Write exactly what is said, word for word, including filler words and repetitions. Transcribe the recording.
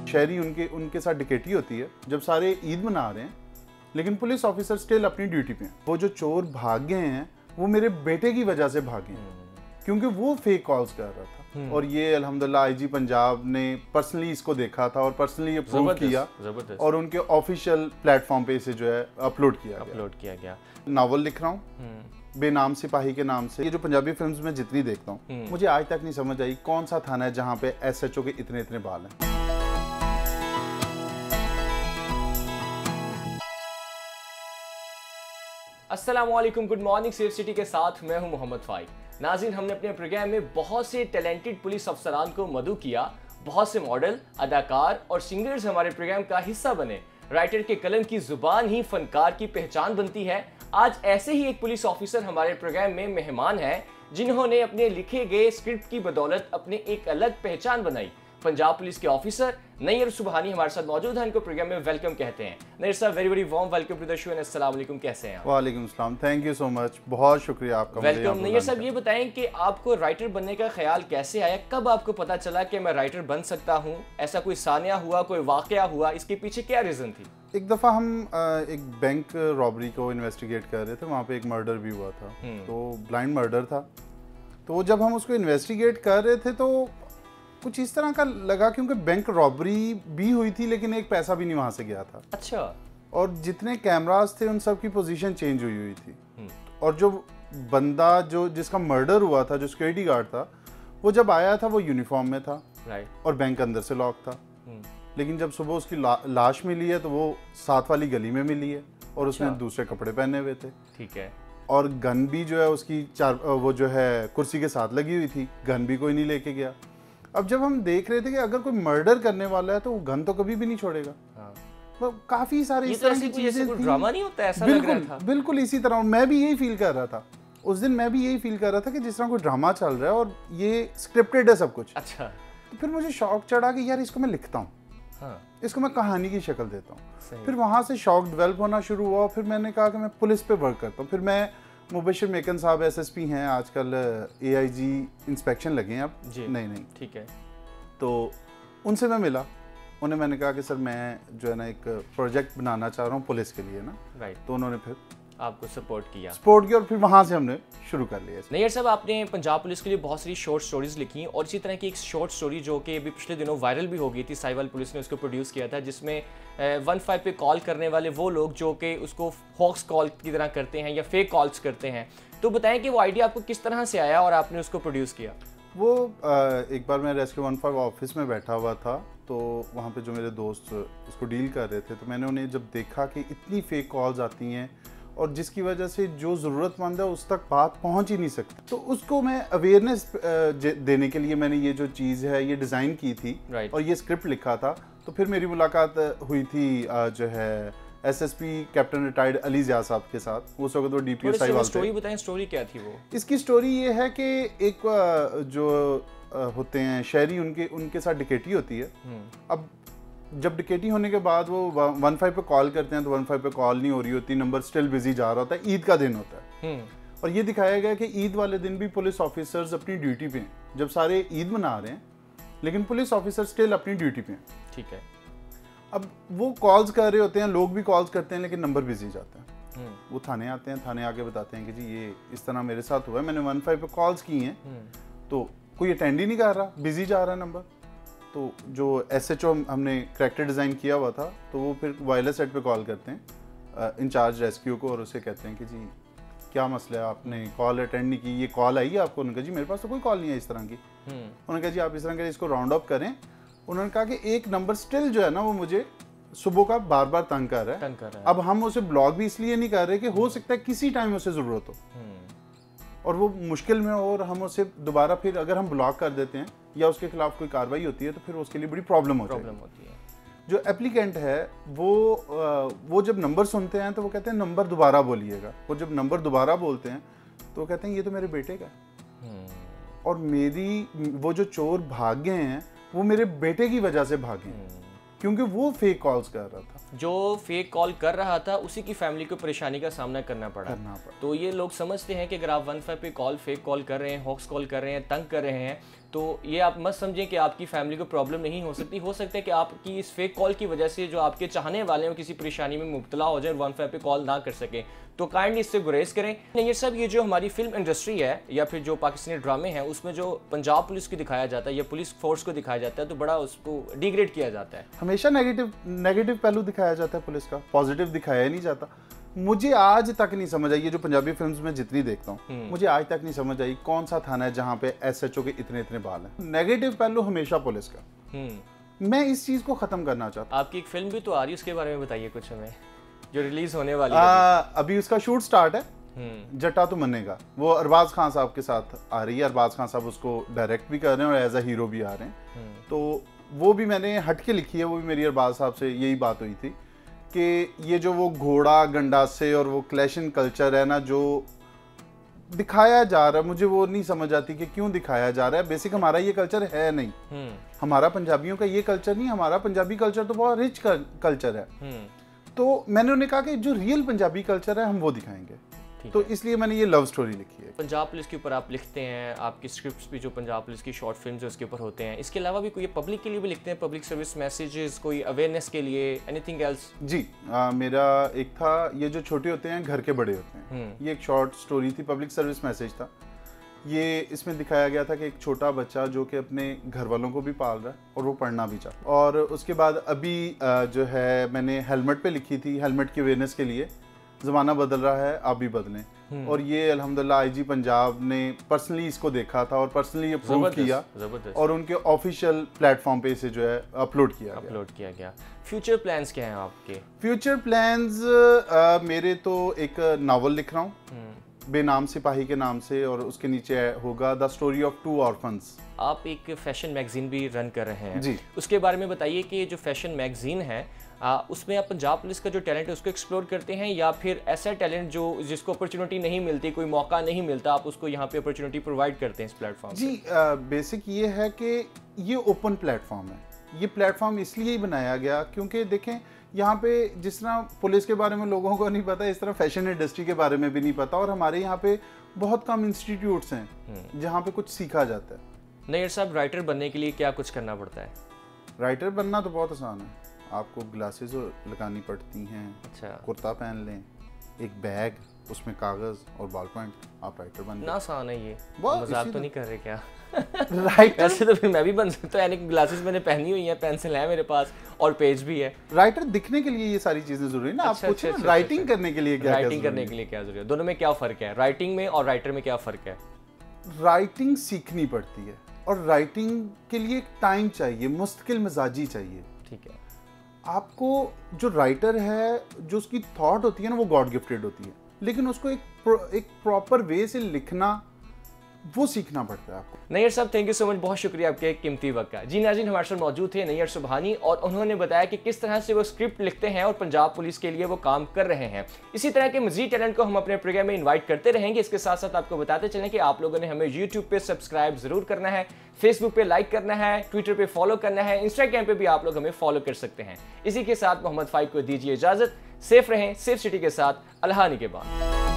शहरी उनके उनके साथ डिकेटी होती है जब सारे ईद मना रहे हैं, लेकिन पुलिस ऑफिसर स्टिल अपनी ड्यूटी पे हैं। वो जो चोर भाग गए हैं वो मेरे बेटे की वजह से भागे हैं, क्योंकि वो फेक कॉल्स कर रहा था। और ये अल्हम्दुलिल्लाह आईजी पंजाब ने पर्सनली इसको देखा था और पर्सनली ये प्रूव किया और उनके ऑफिशियल प्लेटफॉर्म पे इसे जो है अपलोड किया गया अपलोड किया गया। नावल लिख रहा हूँ बेनाम सिपाही के नाम से। ये जो पंजाबी फिल्म्स में जितनी देखता हूँ, मुझे आज तक नहीं समझ आई कौन सा थाना है जहाँ पे एसएचओ के इतने इतने बाल हैं। अस्सलाम वालेकुम, गुड मॉर्निंग सेफ सिटी के साथ मैं हूं मोहम्मद फाइक। नाज़रीन, हमने अपने प्रोग्राम में बहुत से टैलेंटेड पुलिस अफसरान को मदऊ किया। बहुत से मॉडल, अदाकार और सिंगर्स हमारे प्रोग्राम का हिस्सा बने। राइटर के कलम की जुबान ही फनकार की पहचान बनती है। आज ऐसे ही एक पुलिस ऑफिसर हमारे प्रोग्राम में मेहमान है, जिन्होंने अपने लिखे गए स्क्रिप्ट की बदौलत अपने एक अलग पहचान बनाई। पंजाब पुलिस के ऑफिसर नैयर सुबहानी हमारे साथ मौजूद हैं। इनको प्रोग्राम में वेलकम कहते हैं। नैयर साहब, very very warm welcome to the show and अस्सलाम वालेकुम, कैसे हैं आप? वालेकुम अस्सलाम, थैंक यू सो मच, बहुत शुक्रिया आपका। वेलकम। नैयर साहब, ये बताएं कि आपको राइटर बनने का ख्याल कैसे आया? कब आपको पता चला कि मैं राइटर बन सकता हूँ? ऐसा कोई सानिया हुआ, कोई वाकया हुआ? इसके पीछे क्या रीजन थी? एक दफ़ा हम एक बैंक रॉबरी को इन्वेस्टिगेट कर रहे थे, वहाँ पे एक मर्डर भी हुआ था, तो ब्लाइंड मर्डर था। तो जब हम उसको इन्वेस्टिगेट कर रहे थे तो कुछ इस तरह का लगा, क्योंकि बैंक रॉबरी भी हुई थी लेकिन एक पैसा भी नहीं वहाँ से गया था। अच्छा। और जितने कैमरास थे उन सब की पोजीशन चेंज हुई हुई थी। और जो बंदा जो जिसका मर्डर हुआ था, जो सिक्योरिटी गार्ड था, वो जब आया था वो यूनिफॉर्म में था और बैंक अंदर से लॉक था। लेकिन जब सुबह उसकी ला, लाश मिली है तो वो साथ वाली गली में मिली है और उसने अच्छा। दूसरे कपड़े पहने हुए थे। ठीक है। और गन भी जो है उसकी चार वो जो है कुर्सी के साथ लगी हुई थी, गन भी कोई नहीं लेके गया। अब जब हम देख रहे थे कि अगर कोई मर्डर करने वाला है तो वो गन तो कभी भी नहीं छोड़ेगा। हाँ। तो काफी सारे इस तरह की चीजें थी। ड्रामा नहीं होता ऐसा बिल्कुल, लग रहा था। बिल्कुल इसी तरह मैं भी यही फील कर रहा था उस दिन। मैं भी यही फील कर रहा था कि जिस तरह कोई ड्रामा चल रहा है और ये स्क्रिप्टेड है सब कुछ। अच्छा। तो फिर मुझे शौक चढ़ा कि यार इसको मैं लिखता हूँ। हाँ। इसको मैं कहानी की शक्ल देता हूँ। फिर वहाँ से शौक डेवलप होना शुरू हुआ। फिर मैंने कहा कि मैं पुलिस पे वर्क करता हूँ। फिर मैं मुबशिर मेकन साहब एसएसपी हैं, आजकल एआईजी इंस्पेक्शन लगे हैं अब। नहीं नहीं ठीक है। तो उनसे मैं मिला, उन्हें मैंने कहा कि सर मैं जो है ना एक प्रोजेक्ट बनाना चाह रहा हूँ पुलिस के लिए ना। राइट। तो उन्होंने फिर आपको सपोर्ट किया सपोर्ट किया और फिर वहाँ से हमने शुरू कर लिया। नैयर साहब, आपने पंजाब पुलिस के लिए बहुत सारी शॉर्ट स्टोरीज लिखी और इसी तरह की एक शॉर्ट स्टोरी जो कि अभी पिछले दिनों वायरल भी हो गई थी, साहिवाल पुलिस ने उसको प्रोड्यूस किया था, जिसमें वन फाइव पे कॉल करने वाले वो लोग जो कि उसको हॉक्स कॉल की तरह करते हैं या फेक कॉल्स करते हैं। तो बताएं कि वो आइडिया आपको किस तरह से आया और आपने उसको प्रोड्यूस किया? वो एक बार मैं रेस्क्यू वन फाइव ऑफिस में बैठा हुआ था, तो वहाँ पे जो मेरे दोस्त इसको डील कर रहे थे, तो मैंने उन्हें जब देखा कि इतनी फेक कॉल्स आती हैं और जिसकी वजह से जो ज़रूरतमंद है उस तक बात पहुंच ही नहीं सकती, तो उसको मैं अवेयरनेस देने के लिए मैंने ये जो चीज़ है ये डिज़ाइन की थी। right. और ये स्क्रिप्ट लिखा था। तो फिर मेरी मुलाकात हुई थी जो है SSP captain retired Ali Zia साहब के साथ। उस वक्त वो डीपीओ साहिवाल थे। स्टोरी बताएं, स्टोरी क्या थी वो? इसकी स्टोरी ये है कि एक जो होते हैं शहरी उनके उनके साथ डिकेटी होती है। अब जब डिकेटी होने के बाद वो वन फाइव पे कॉल करते हैं तो वन फाइव पे कॉल नहीं हो रही होती, नंबर स्टिल बिजी जा रहा होता है। ईद का दिन होता है और ये दिखाया गया कि ईद वाले दिन भी पुलिस ऑफिसर्स अपनी ड्यूटी पे हैं, जब सारे ईद मना रहे हैं लेकिन पुलिस ऑफिसर स्टिल अपनी ड्यूटी पे हैं। ठीक है। अब वो कॉल्स कर रहे होते हैं, लोग भी कॉल्स करते हैं लेकिन नंबर बिजी जाता है। वो थाने आते हैं, थाने आके बताते हैं कि जी ये इस तरह मेरे साथ हुआ है, मैंने वन फाइव पे कॉल्स की हैं तो कोई अटेंड ही नहीं कर रहा, बिजी जा रहा है नंबर। तो जो एसएचओ हमने करैक्टर डिज़ाइन किया हुआ था, तो वो फिर वायरलेस सेट पे कॉल करते हैं इंचार्ज रेस्क्यू को और उसे कहते हैं कि जी क्या मसला है, आपने कॉल अटेंड नहीं की, ये कॉल आई है आपको? उन्होंने कहा जी मेरे पास तो कोई कॉल नहीं है इस तरह की। उन्होंने कहा जी आप इस तरह के इसको राउंड अप करें। उन्होंने कहा कि एक नंबर स्टिल जो है ना वो मुझे सुबह का बार बार तंग कर रहा है, तंग कर रहा है। अब हम उसे ब्लॉक भी इसलिए नहीं कर रहे कि हो सकता है किसी टाइम उसे ज़रूरत हो और वो मुश्किल में हो और हम उसे दोबारा फिर अगर हम ब्लॉक कर देते हैं या उसके खिलाफ कोई कार्रवाई होती है तो फिर उसके लिए बड़ी प्रॉब्लम होती है। प्रॉब्लम होती है। जो एप्लीकेंट है वो वो जब नंबर सुनते हैं तो वो कहते हैं नंबर दोबारा बोलिएगा। वो जब नंबर दोबारा बोलते हैं तो वो कहते हैं ये तो मेरे बेटे का और मेरी वो जो चोर भाग गए हैं वो मेरे बेटे की वजह से भागे, क्योंकि वो फेक कॉल्स कर रहा था। जो फेक कॉल कर रहा था उसी की फैमिली को परेशानी का सामना करना पड़ा। करना पड़ा। तो ये लोग समझते हैं कि अगर आप वन फाइव पे कॉल फेक कॉल कर रहे हैं, हॉक्स कॉल कर रहे हैं, तंग कर रहे हैं, तो ये आप मत समझें कि आपकी फैमिली को प्रॉब्लम नहीं हो सकती। हो सकता है कि आपकी इस फेक कॉल की वजह से जो आपके चाहने वाले हैं किसी परेशानी में मुब्तला हो जाए और वन फाइव पे कॉल ना कर सकें। तो काइंडली इससे गुरेज करें। ये सब ये जो हमारी फिल्म इंडस्ट्री है या फिर जो पाकिस्तानी ड्रामे हैं उसमें जो पंजाब पुलिस को दिखाया जाता है या पुलिस फोर्स को दिखाया जाता है तो बड़ा उसको डिग्रेड किया जाता है। हमेशा नेगेटिव नेगेटिव पहलू दिखाया जाता है पुलिस का, पॉजिटिव दिखाया ही नहीं जाता। मुझे आज तक नहीं समझ आई, ये जो पंजाबी फिल्म्स में जितनी देखता हूँ मुझे आज तक नहीं समझ आई कौन सा थाना है जहाँ पे एसएचओ के इतने इतने बाल हैं। नेगेटिव पहलू हमेशा पुलिस का। मैं इस चीज को खत्म करना चाहता हूँ। आपकी एक फिल्म भी तो आ रही है, उसके बारे में बताइए कुछ हमें, जो रिलीज होने वाली है। अभी।, अभी उसका शूट स्टार्ट है, जट्टा तो मनेगा। वो अरबाज खान साहब के साथ आ रही है। अरबाज खान साहब उसको डायरेक्ट भी कर रहे हैं और एज अ हीरो भी आ रहे हैं। तो वो भी मैंने हट के लिखी है। वो भी मेरी अरबाज साहब से यही बात हुई थी कि ये जो वो घोड़ा गंडासे और वो क्लैशन कल्चर है ना जो दिखाया जा रहा है, मुझे वो नहीं समझ आती कि क्यों दिखाया जा रहा है। बेसिक हमारा ये कल्चर है नहीं। हमारा पंजाबियों का ये कल्चर नहीं, हमारा पंजाबी कल्चर तो बहुत रिच कल्चर है। तो मैंने उन्हें कहा कि जो रियल पंजाबी कल्चर है हम वो दिखाएंगे। तो इसलिए मैंने ये लव स्टोरी लिखी है। पंजाब पुलिस के ऊपर आप लिखते हैं, आपकी स्क्रिप्ट्स भी जो पंजाब पुलिस की शॉर्ट फिल्म्स है उसके ऊपर होते हैं। इसके अलावा भी कोई पब्लिक के लिए भी लिखते हैं, पब्लिक सर्विस मैसेजेस, कोई अवेयरनेस के लिए, एनीथिंग एल्स? जी आ, मेरा एक था, ये जो छोटे होते हैं घर के बड़े होते हैं, ये एक शॉर्ट स्टोरी थी, पब्लिक सर्विस मैसेज था। ये इसमें दिखाया गया था कि एक छोटा बच्चा जो कि अपने घर वालों को भी पाल रहा है और वो पढ़ना भी चाहता। और उसके बाद अभी जो है मैंने हेलमेट पे लिखी थी, हेलमेट की अवेयरनेस के लिए। ज़माना बदल रहा है, आप भी बदलें। और ये अल्हम्दुलिल्लाह आईजी पंजाब ने पर्सनली इसको देखा था और पर्सनली अप्रूव किया और उनके ऑफिशियल प्लेटफॉर्म पे इसे जो है अपलोड किया गया अपलोड किया गया। फ्यूचर प्लान्स क्या हैं आपके? फ्यूचर प्लान्स मेरे तो एक नावल लिख रहा हूँ बेनाम सिपाही के नाम से, और उसके नीचे होगा the story of two orphans. आप एक फैशन मैगजीन भी रन कर रहे हैं जी, उसके बारे में बताइए कि जो फैशन मैगजीन है आ, उसमें आप पंजाब पुलिस का जो टैलेंट है उसको एक्सप्लोर करते हैं या फिर ऐसा टैलेंट जो जिसको अपॉर्चुनिटी नहीं मिलती, कोई मौका नहीं मिलता, आप उसको यहाँ पे अपॉर्चुनिटी प्रोवाइड करते हैं इस प्लेटफॉर्म? जी, बेसिक ये है कि ये ओपन प्लेटफॉर्म है। ये प्लेटफॉर्म इसलिए ही बनाया गया क्योंकि देखें यहाँ पे जिस तरह पुलिस के बारे में लोगों को नहीं पता, इस तरह फैशन इंडस्ट्री के बारे में भी नहीं पता। और हमारे यहाँ पे बहुत कम इंस्टीट्यूट्स हैं जहाँ पे कुछ सीखा जाता है। नैयर साहब, राइटर बनने के लिए क्या कुछ करना पड़ता है? राइटर बनना तो बहुत आसान है। आपको ग्लासेस लगानी पड़ती हैं, अच्छा, कुर्ता पहन लें, एक बैग, उसमें कागज और बॉल पॉइंट, आप राइटर बन ना। आसान है ये, मजाक तो नहीं कर रहे क्या? राइटर ऐसे तो फिर मैं भी बन सकता हूँ। ग्लासेस मैंने पहनी हुई हैं, पेंसिल है मेरे पास और पेज भी है। राइटर दिखने के लिए ये सारी चीजें जरूरी है ना। अच्छा, आप पूछिए अच्छा, राइटिंग अच्छा, करने के लिए क्या राइटिंग करने के लिए क्या जरूरी है? दोनों में क्या फर्क है? राइटिंग में और राइटर में क्या फर्क है? राइटिंग सीखनी पड़ती है और राइटिंग के लिए टाइम चाहिए, मुस्तकिल मिजाजी चाहिए। ठीक है। आपको जो राइटर है, जो उसकी थॉट होती है ना, वो गॉड गिफ्टेड होती है, लेकिन उसको एक प्रो, एक प्रॉपर वे से लिखना वो सीखना पड़ता है आपको। नैयर साहब, थैंक यू सो मच, बहुत शुक्रिया आपके कीमती वक्त का। जी नाज़रीन, हमारे साथ मौजूद थे नैयर सुबहानी और उन्होंने बताया कि किस तरह से वो स्क्रिप्ट लिखते हैं और पंजाब पुलिस के लिए वो काम कर रहे हैं। इसी तरह के मजीद टैलेंट को हम अपने प्रोग्राम में इन्वाइट करते रहेंगे। इसके साथ साथ आपको बताते चलें कि आप लोगों ने हमें यूट्यूब पे सब्सक्राइब जरूर करना है, फेसबुक पे लाइक करना है, ट्विटर पे फॉलो करना है, इंस्टाग्राम पे भी आप लोग हमें फॉलो कर सकते हैं। इसी के साथ मोहम्मद फाइक को दीजिए इजाजत। सेफ रहें, सेफ सिटी के साथ। अल्लाह निगहबान।